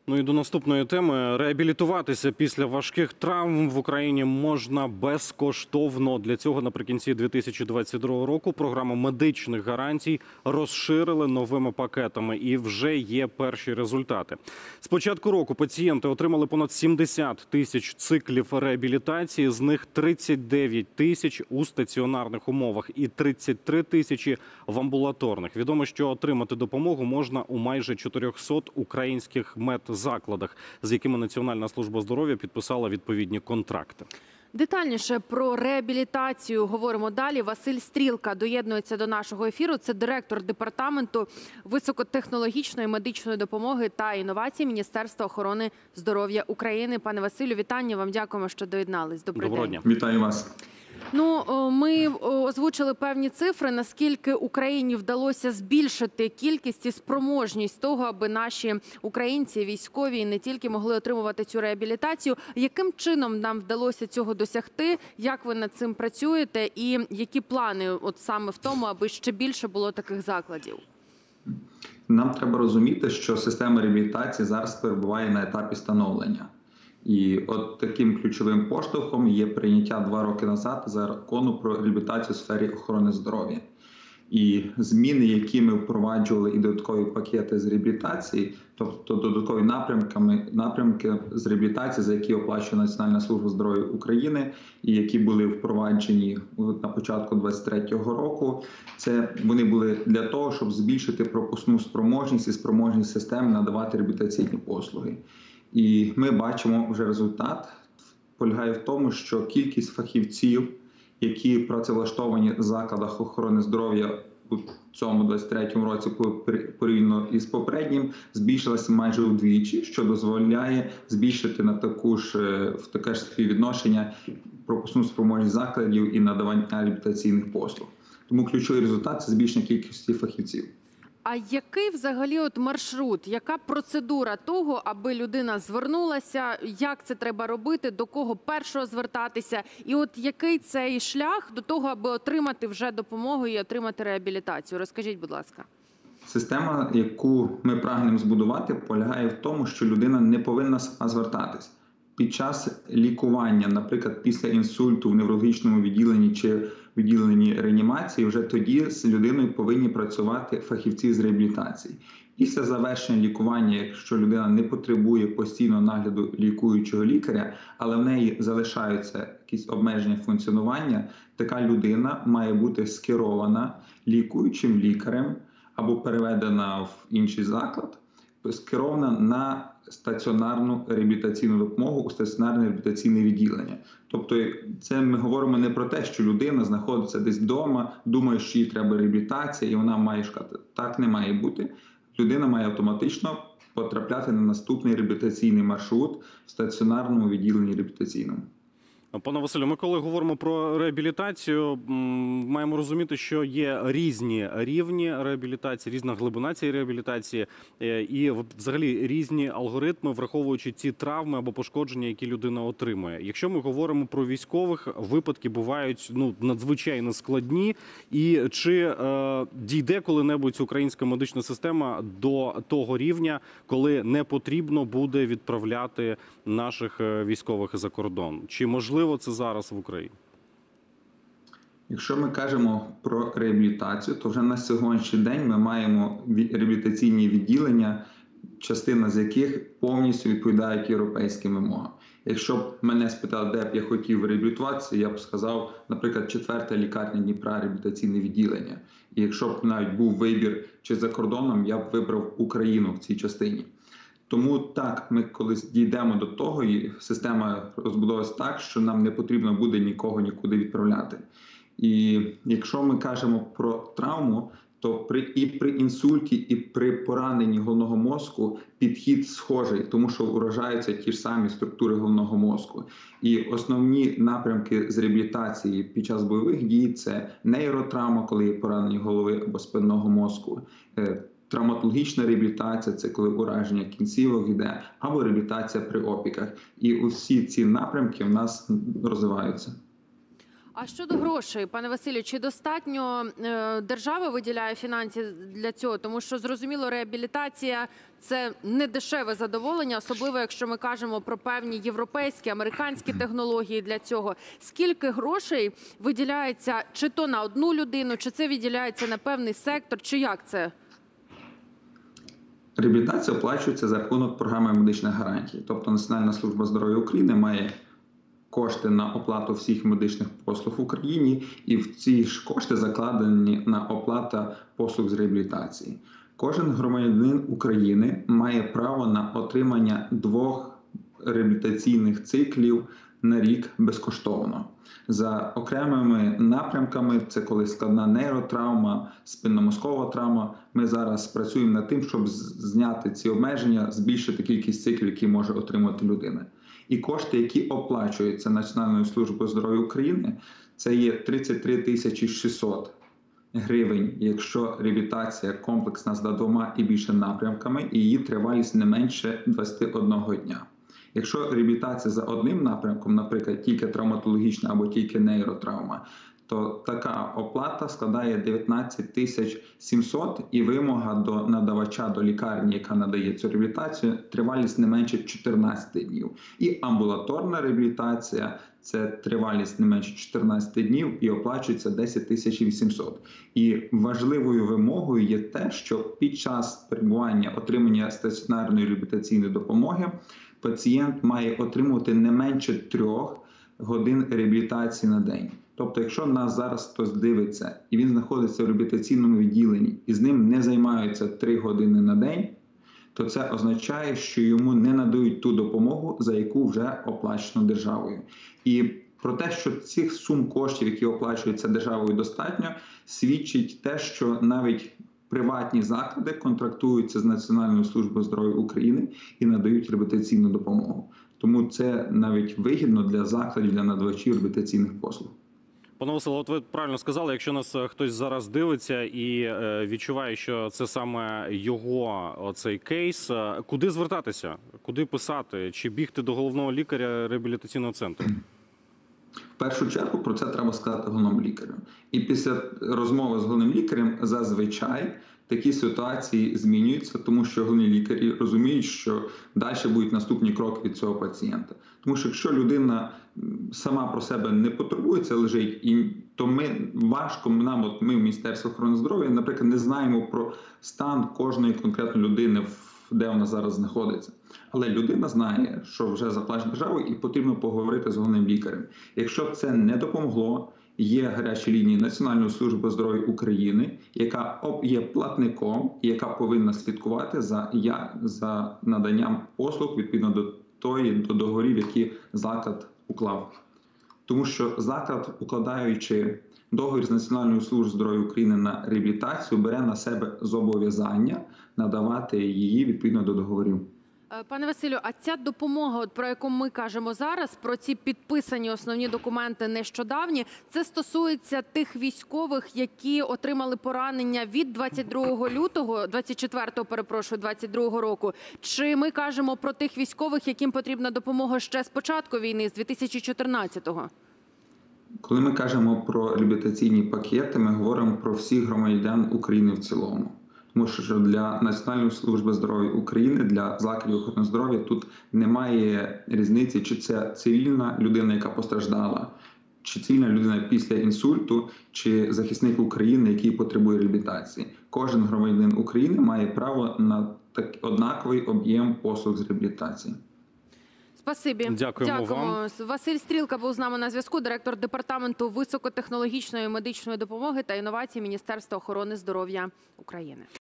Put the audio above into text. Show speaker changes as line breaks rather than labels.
Ну і до наступної теми. Реабілітуватися після важких травм в Україні можна безкоштовно. Для цього наприкінці 2022 року програму медичних гарантій розширили новими пакетами і вже є перші результати. З початку року пацієнти отримали понад 70 тисяч циклів реабілітації, з них 39 тисяч у стаціонарних умовах і 33 тисячі в амбулаторних. Відомо, що отримати допомогу можна у майже 400 українських медзакладах, з якими Національна служба здоров'я підписала відповідні контракти.
Детальніше про реабілітацію говоримо далі. Василь Стрілка доєднується до нашого ефіру. Це директор департаменту високотехнологічної медичної допомоги та інновацій Міністерства охорони здоров'я України. Пане Василю, вітання вам. Дякуємо, що доєднались. Доброго дня.
Вітаю вас.
Ну, ми озвучили певні цифри, наскільки Україні вдалося збільшити кількість і спроможність того, аби наші українці, військові, не тільки могли отримувати цю реабілітацію. Яким чином нам вдалося цього досягти? Як ви над цим працюєте? І які плани от саме в тому, аби ще більше було таких закладів?
Нам треба розуміти, що система реабілітації зараз перебуває на етапі становлення. І от таким ключовим поштовхом є прийняття 2 роки назад закону про реабілітацію в сфері охорони здоров'я. І зміни, які ми впроваджували, і додаткові пакети з реабілітації, тобто додаткові напрямки з реабілітації, за які оплачує Національна служба здоров'я України, і які були впроваджені на початку 2023 року, вони були для того, щоб збільшити пропускну спроможність і спроможність системи надавати реабілітаційні послуги. І ми бачимо вже результат, полягає в тому, що кількість фахівців, які працевлаштовані в закладах охорони здоров'я у цьому 2023 році порівняно із попереднім, збільшилася майже вдвічі, що дозволяє збільшити на в таке ж співвідношення пропускну спроможність закладів і надавання реабілітаційних послуг. Тому ключовий результат – це збільшення кількості фахівців.
А який взагалі маршрут, яка процедура того, аби людина звернулася, як це треба робити, до кого першого звертатися? І от який цей шлях до того, аби отримати вже допомогу і отримати реабілітацію? Розкажіть, будь ласка.
Система, яку ми прагнемо збудувати, полягає в тому, що людина не повинна сама звертатись. Під час лікування, наприклад, після інсульту в неврологічному відділенні чи відділенні реанімації, вже тоді з людиною повинні працювати фахівці з реабілітації. Після завершення лікування, якщо людина не потребує постійного нагляду лікуючого лікаря, але в неї залишаються якісь обмеження функціонування, така людина має бути скерована лікуючим лікарем або переведена в інший заклад, скерована на стаціонарну реабілітаційну допомогу у стаціонарне реабілітаційне відділення. Тобто це ми говоримо не про те, що людина знаходиться десь вдома, думає, що їй треба реабілітація і вона має шукати. Так не має бути. Людина має автоматично потрапляти на наступний реабілітаційний маршрут в стаціонарному відділенні реабілітаційному.
Пане Василю, ми коли говоримо про реабілітацію, маємо розуміти, що є різні рівні реабілітації, різна глибина цієї реабілітації і взагалі різні алгоритми, враховуючи ті травми або пошкодження, які людина отримує. Якщо ми говоримо про військових, випадки бувають надзвичайно складні. І чи дійде коли-небудь українська медична система до того рівня, коли не потрібно буде відправляти наших військових за кордон? Чи можливо це зараз в Україні?
Якщо ми кажемо про реабілітацію, то вже на сьогоднішній день ми маємо реабілітаційні відділення, частина з яких повністю відповідають європейським вимогам. Якщо б мене спитали, де б я хотів реабілітуватися, я б сказав, наприклад, 4-та лікарня Дніпра реабілітаційне відділення. І якщо б навіть був вибір чи за кордоном, я б вибрав Україну в цій частині. Тому так, ми колись дійдемо до того, і система розбудовується так, що нам не потрібно буде нікого нікуди відправляти. І якщо ми кажемо про травму, то при інсульті і при пораненні головного мозку підхід схожий, тому що уражаються ті ж самі структури головного мозку. І основні напрямки з реабілітації під час бойових дій – це нейротравма, коли є поранення голови або спинного мозку, травматологічна реабілітація – це коли ураження кінцівок йде, або реабілітація при опіках. І усі ці напрямки в нас розвиваються.
А щодо грошей, пане Василю, чи достатньо держава виділяє фінансів для цього? Тому що, зрозуміло, реабілітація – це не дешеве задоволення, особливо якщо ми кажемо про певні європейські, американські технології для цього. Скільки грошей виділяється чи то на одну людину, чи це виділяється на певний сектор, чи як це?
Реабілітація оплачується за рахунок програми медичних гарантій. Тобто Національна служба здоров'я України має кошти на оплату всіх медичних послуг в Україні, і в ці ж кошти закладені на оплату послуг з реабілітації. Кожен громадянин України має право на отримання 2 реабілітаційних циклів на рік безкоштовно. За окремими напрямками, це коли складна нейротравма, спинномозкова травма, ми зараз працюємо над тим, щоб зняти ці обмеження, збільшити кількість циклів, які може отримати людина. І кошти, які оплачуються Національною службою здоров'я України, це є 33 600 гривень, якщо реабілітація комплексна з 2 і більше напрямками, і її тривалість не менше 21 дня. Якщо реабілітація за одним напрямком, наприклад, тільки травматологічна або тільки нейротравма, то така оплата складає 19 700 і вимога до надавача, до лікарні, яка надає цю реабілітацію, тривалість не менше 14 днів. І амбулаторна реабілітація – це тривалість не менше 14 днів і оплачується 10 800. І важливою вимогою є те, що під час перебування отримання стаціонарної реабілітаційної допомоги пацієнт має отримувати не менше 3 годин реабілітації на день. Тобто, якщо нас зараз хтось дивиться і він знаходиться в реабілітаційному відділенні і з ним не займаються 3 години на день, то це означає, що йому не надають ту допомогу, за яку вже оплачено державою. І про те, що цих сум коштів, які оплачуються державою, достатньо, свідчить те, що навіть приватні заклади контрактуються з Національною службою здоров'я України і надають реабілітаційну допомогу. Тому це навіть вигідно для закладів, для надавачів реабілітаційних послуг.
Пане Василе, от ви правильно сказали, якщо нас хтось зараз дивиться і відчуває, що це саме його оцей кейс, куди звертатися, куди писати, чи бігти до головного лікаря реабілітаційного центру?
В першу чергу про це треба сказати головному лікарю. І після розмови з головним лікарем зазвичай такі ситуації змінюються, тому що головні лікарі розуміють, що далі будуть наступні кроки від цього пацієнта. Тому що якщо людина сама про себе не потурбується, лежить, то ми в Міністерстві охорони здоров'я, наприклад, не знаємо про стан кожної конкретної людини, де вона зараз знаходиться. Але людина знає, що вже заплачено державою і потрібно поговорити з головним лікарем. Якщо б це не допомогло, є гарячі лінії Національної служби здоров'я України, яка є платником і яка повинна слідкувати за наданням послуг відповідно до договорів, які заклад уклав. Тому що заклад, укладаючи договір з Національною службою здоров'я України на реабілітацію, бере на себе зобов'язання надавати її відповідно до договорів.
Пане Василю, а ця допомога, про яку ми кажемо зараз, про ці підписані основні документи нещодавні, це стосується тих військових, які отримали поранення від 22 року? Чи ми кажемо про тих військових, яким потрібна допомога ще з початку війни, з 2014-го?
Коли ми кажемо про реабілітаційні пакети, ми говоримо про всіх громадян України в цілому. Тому що для Національної служби здоров'я України, для закладів охорони здоров'я тут немає різниці, чи це цивільна людина, яка постраждала, чи цивільна людина після інсульту, чи захисник України, який потребує реабілітації. Кожен громадянин України має право на однаковий об'єм послуг з реабілітації.
Спасибі.
Дякуємо вам.
Василь Стрілка був з нами на зв'язку, директор Департаменту високотехнологічної медичної допомоги та інновацій Міністерства охорони здоров'я України.